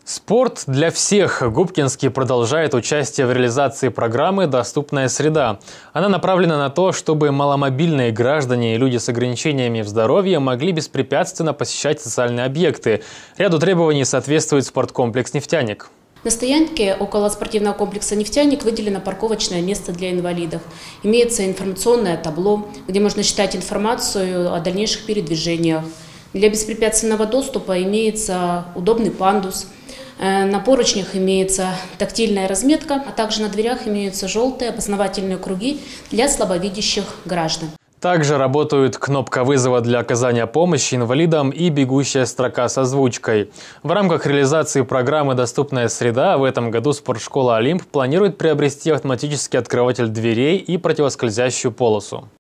Спорт для всех. Губкинский продолжает участие в реализации программы «Доступная среда». Она направлена на то, чтобы маломобильные граждане и люди с ограничениями в здоровье могли беспрепятственно посещать социальные объекты. Ряду требований соответствует спорткомплекс «Нефтяник». На стоянке около спортивного комплекса «Нефтяник» выделено парковочное место для инвалидов. Имеется информационное табло, где можно читать информацию о дальнейших передвижениях. Для беспрепятственного доступа имеется удобный пандус. На поручнях имеется тактильная разметка, а также на дверях имеются желтые опознавательные круги для слабовидящих граждан. Также работают кнопка вызова для оказания помощи инвалидам и бегущая строка с озвучкой. В рамках реализации программы «Доступная среда» в этом году спортшкола «Олимп» планирует приобрести автоматический открыватель дверей и противоскользящую полосу.